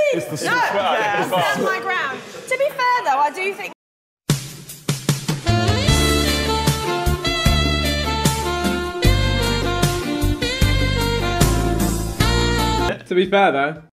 It's the stand my ground. To be fair, though, I do think... To be fair though,